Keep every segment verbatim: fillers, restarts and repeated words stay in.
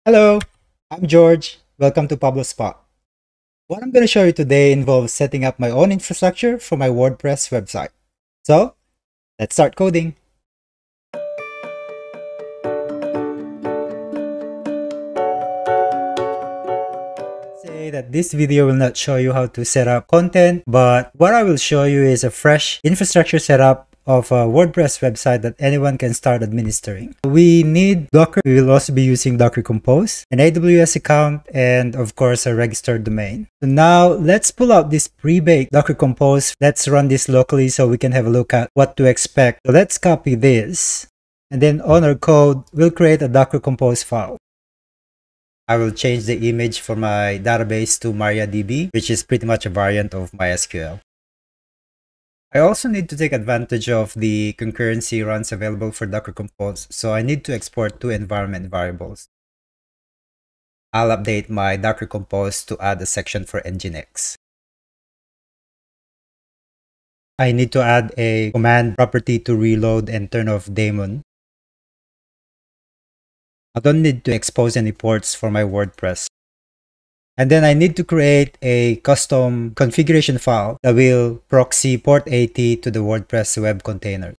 Hello, I'm George. Welcome to Pablo Spot. What I'm going to show you today involves setting up my own infrastructure for my WordPress website. So, let's start coding. Say that this video will not show you how to set up content, but what I will show you is a fresh infrastructure setup of a WordPress website that anyone can start administering. We need Docker. We will also be using Docker Compose, an A W S account, and of course a registered domain. So now let's pull out this pre-baked Docker Compose. Let's run this locally so we can have a look at what to expect. So let's copy this, and then on our code, we'll create a Docker Compose file. I will change the image for my database to MariaDB, which is pretty much a variant of MySQL. I also need to take advantage of the concurrency runs available for Docker Compose, so I need to export two environment variables. I'll update my Docker Compose to add a section for nginx. I need to add a command property to reload and turn off daemon. I don't need to expose any ports for my WordPress. And then I need to create a custom configuration file that will proxy port eighty to the WordPress web container.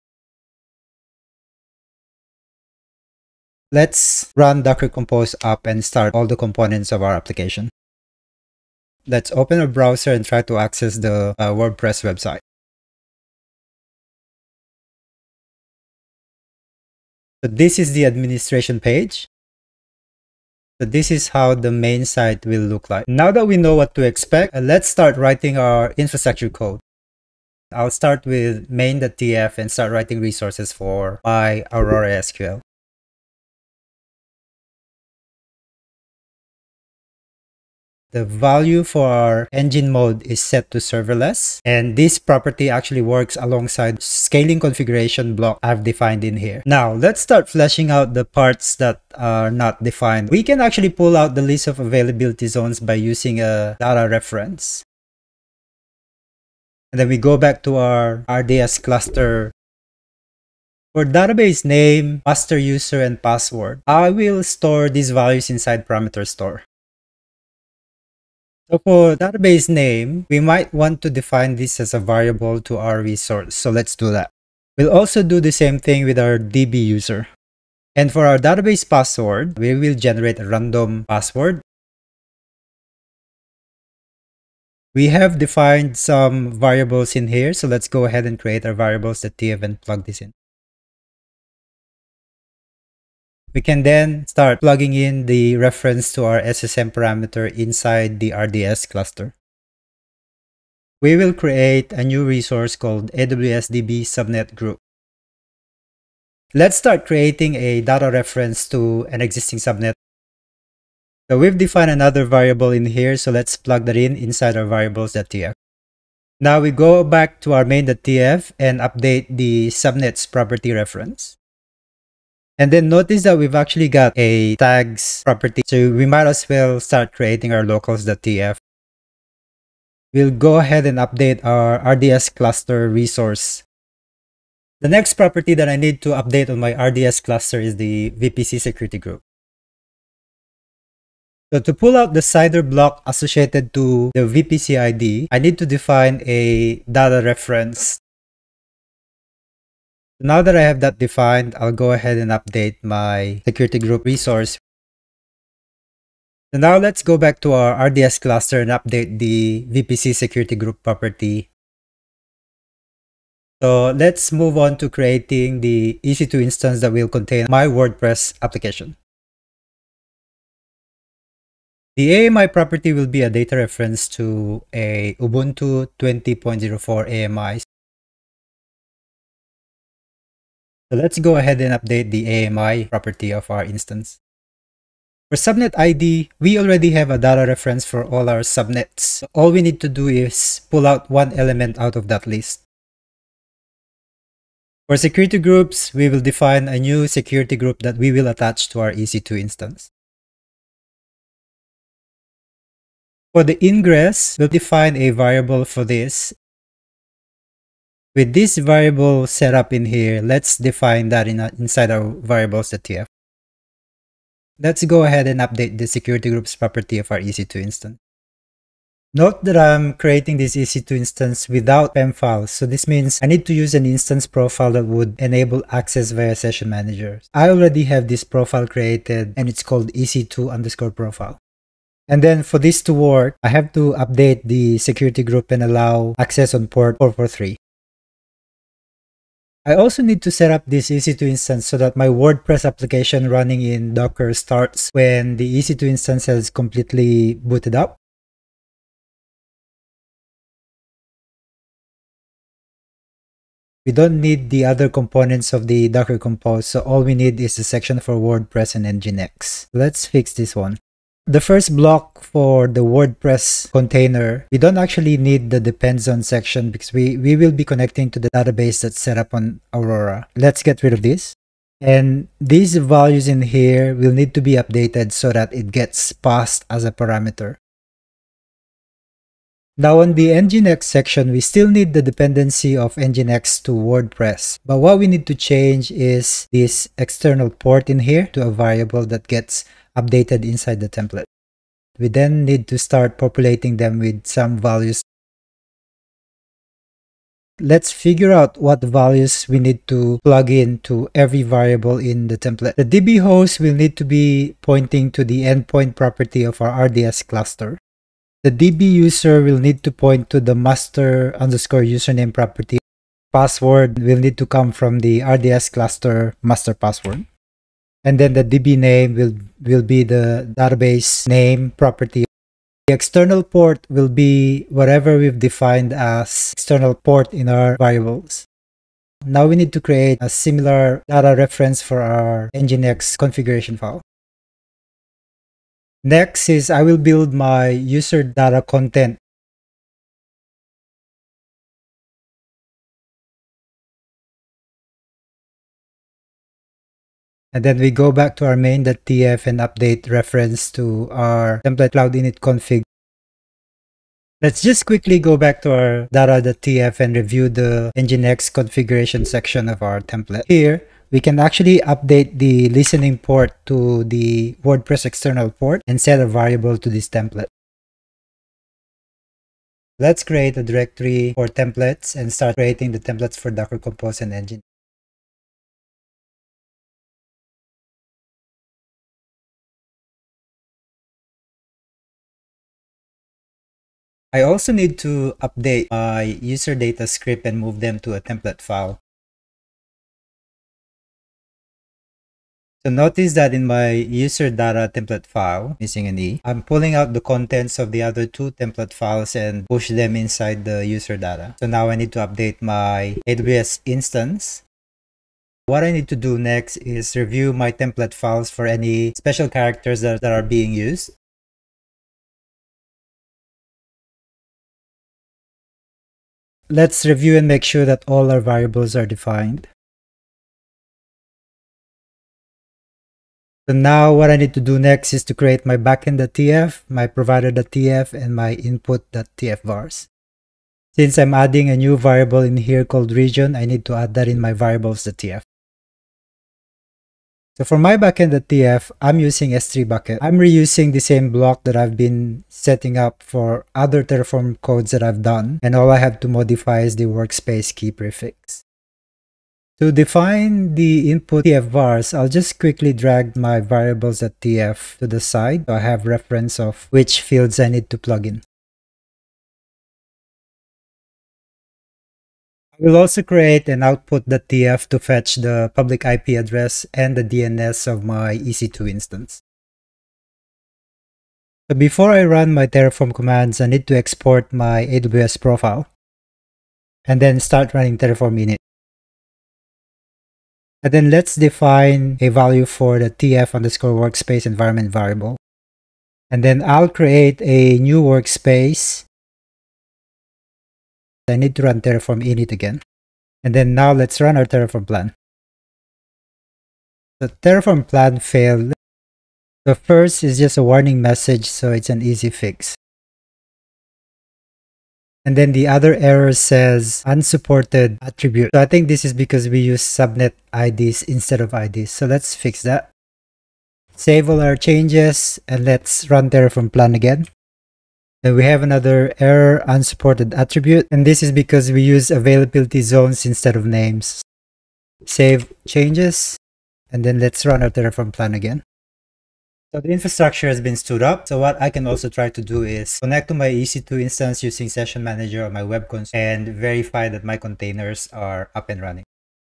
Let's run Docker Compose up and start all the components of our application. Let's open a browser and try to access the uh, WordPress website. So this is the administration page. So this is how the main site will look like. Now that we know what to expect, uh, let's start writing our infrastructure code. I'll start with main.tf and start writing resources for my Aurora S Q L. The value for our engine mode is set to serverless, and this property actually works alongside scaling configuration block I've defined in here. Now let's start fleshing out the parts that are not defined. We can actually pull out the list of availability zones by using a data reference. And then we go back to our R D S cluster. For database name, master user, and password, I will store these values inside parameter store. So for database name, we might want to define this as a variable to our resource. So let's do that. We'll also do the same thing with our D B user. And for our database password, we will generate a random password. We have defined some variables in here. So let's go ahead and create our variables.tf and plug this in. We can then start plugging in the reference to our S S M parameter inside the R D S cluster. We will create a new resource called A W S D B subnet group. Let's start creating a data reference to an existing subnet. So we've defined another variable in here, so let's plug that in inside our variables.tf. Now we go back to our main.tf and update the subnet's property reference. And then notice that we've actually got a tags property, so we might as well start creating our locals.tf. We'll go ahead and update our R D S cluster resource. The next property that I need to update on my R D S cluster is the V P C security group. So to pull out the CIDR block associated to the V P C I D, I need to define a data reference. Now that I have that defined, I'll go ahead and update my security group resource. So now let's go back to our R D S cluster and update the V P C security group property. So let's move on to creating the E C two instance that will contain my WordPress application. The A M I property will be a data reference to a Ubuntu twenty point oh four A M I. So let's go ahead and update the A M I property of our instance. For subnet I D, we already have a data reference for all our subnets. So all we need to do is pull out one element out of that list. For security groups, we will define a new security group that we will attach to our E C two instance. For the ingress, we'll define a variable for this. With this variable set up in here, let's define that in a, inside our variables.tf. Let's go ahead and update the security groups property of our E C two instance. Note that I'm creating this E C two instance without pem files, so this means I need to use an instance profile that would enable access via session manager. I already have this profile created and it's called E C two underscore profile. And then for this to work, I have to update the security group and allow access on port four forty-three. I also need to set up this E C two instance so that my WordPress application running in Docker starts when the E C two instance has completely booted up. We don't need the other components of the Docker Compose, so all we need is the section for WordPress and nginx. Let's fix this one. The first block for the WordPress container, we don't actually need the depends on section because we, we will be connecting to the database that's set up on Aurora. Let's get rid of this. And these values in here will need to be updated so that it gets passed as a parameter. Now on the nginx section, we still need the dependency of nginx to WordPress. But what we need to change is this external port in here to a variable that gets updated inside the template. We then need to start populating them with some values. Let's figure out what values we need to plug in to every variable in the template. The D B host will need to be pointing to the endpoint property of our R D S cluster. The D B user will need to point to the master underscore username property. Password will need to come from the R D S cluster master password. And then the D B name will, will be the database name property. The external port will be whatever we've defined as external port in our variables. Now we need to create a similar data reference for our nginx configuration file. Next is I will build my user data content. And then we go back to our main.tf and update reference to our template cloud init config. Let's just quickly go back to our data.tf and review the nginx configuration section of our template. Here, we can actually update the listening port to the WordPress external port and set a variable to this template. Let's create a directory for templates and start creating the templates for Docker Compose and Nginx. I also need to update my user data script and move them to a template file. So notice that in my user data template file, missing an E, I'm pulling out the contents of the other two template files and push them inside the user data. So now I need to update my A W S instance. What I need to do next is review my template files for any special characters that, that are being used. Let's review and make sure that all our variables are defined. So now what I need to do next is to create my backend.tf, my provider.tf, and my input.tf vars. Since I'm adding a new variable in here called region, I need to add that in my variables.tf. So for my backend.tf, I'm using S three bucket. I'm reusing the same block that I've been setting up for other Terraform codes that I've done, and all I have to modify is the workspace key prefix. To define the input T F vars, I'll just quickly drag my variables.tf to the side so I have reference of which fields I need to plug in. I will also create an output.tf to fetch the public I P address and the D N S of my E C two instance. So before I run my Terraform commands, I need to export my A W S profile and then start running Terraform init. And then let's define a value for the tf underscore workspace environment variable. And then I'll create a new workspace. I need to run Terraform init again. And then now let's run our Terraform plan. The Terraform plan failed. The first is just a warning message, so it's an easy fix. And then the other error says unsupported attribute. So I think this is because we use subnet I Ds instead of I Ds. So let's fix that. Save all our changes and let's run Terraform plan again. Then we have another error, unsupported attribute, and this is because we use availability zones instead of names. Save changes, and then let's run our Terraform plan again. So the infrastructure has been stood up. So what I can also try to do is connect to my E C two instance using Session Manager on my web console and verify that my containers are up and running.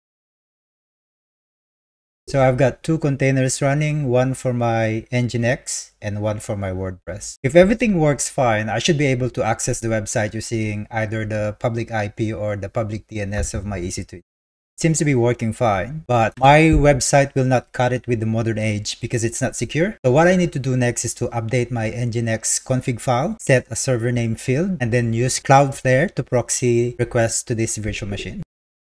So I've got two containers running, one for my nginx and one for my WordPress. If everything works fine, I should be able to access the website using either the public I P or the public D N S of my E C two. It seems to be working fine, but my website will not cut it with the modern age because it's not secure. So what I need to do next is to update my nginx config file, set a server name field, and then use Cloudflare to proxy requests to this virtual machine.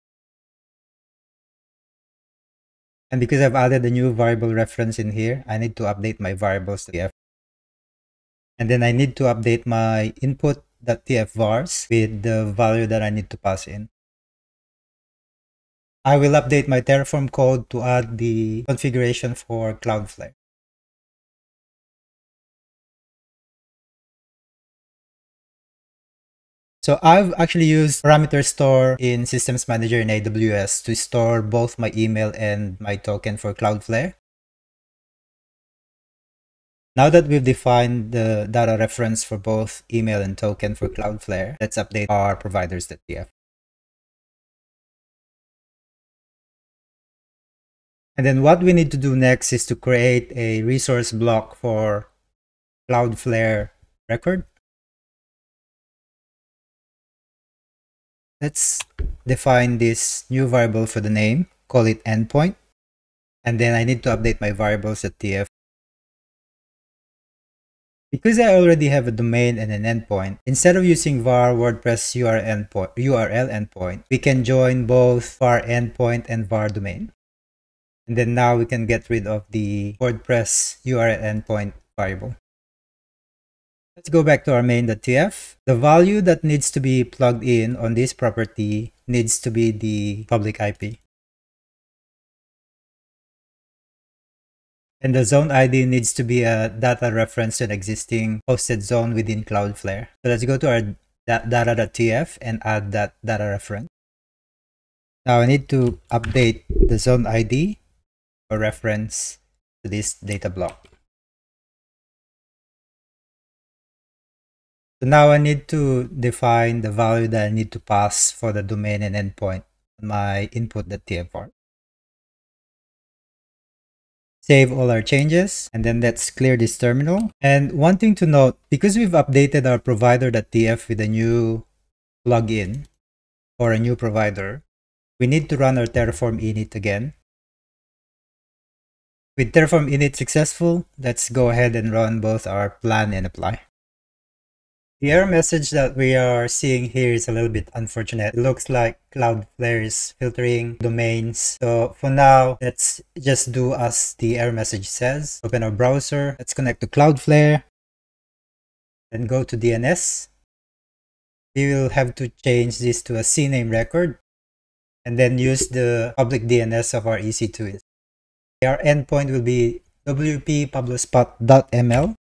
And because I've added a new variable reference in here, I need to update my variables to T F. And then I need to update my input.tf vars with the value that I need to pass in. I will update my Terraform code to add the configuration for Cloudflare. So I've actually used parameter store in Systems Manager in A W S to store both my email and my token for Cloudflare. Now that we've defined the data reference for both email and token for Cloudflare, let's update our providers.tf. And then what we need to do next is to create a resource block for Cloudflare record. Let's define this new variable for the name, call it endpoint. And then I need to update my variables.tf. Because I already have a domain and an endpoint, instead of using var WordPress U R L endpoint, U R L endpoint, we can join both var endpoint and var domain. And then now we can get rid of the WordPress U R L endpoint variable. Let's go back to our main.tf. The value that needs to be plugged in on this property needs to be the public I P. And the zone I D needs to be a data reference to an existing hosted zone within Cloudflare. So let's go to our data.tf and add that data reference. Now I need to update the zone I D or reference to this data block. So now I need to define the value that I need to pass for the domain and endpoint on my input.tf var. Save all our changes, and then let's clear this terminal. And one thing to note, because we've updated our provider.tf with a new plugin or a new provider, we need to run our Terraform init again. With Terraform init successful, let's go ahead and run both our plan and apply. The error message that we are seeing here is a little bit unfortunate. It looks like Cloudflare is filtering domains. So for now, let's just do as the error message says. Open our browser. Let's connect to Cloudflare. Then go to D N S. We will have to change this to a C name record. And then use the public D N S of our E C two. Our endpoint will be w p pablospot dot m l.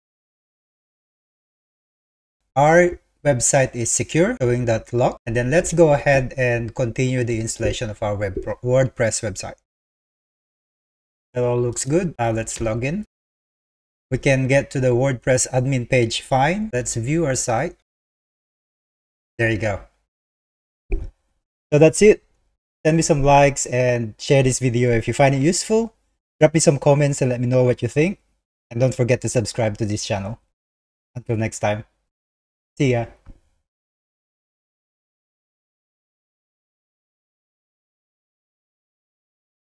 Our website is secure, showing that lock. And then let's go ahead and continue the installation of our web WordPress website. It all looks good. Now let's log in. We can get to the WordPress admin page fine. Let's view our site. There you go. So that's it. Send me some likes and share this video if you find it useful. Drop me some comments and let me know what you think. And don't forget to subscribe to this channel. Until next time. See ya.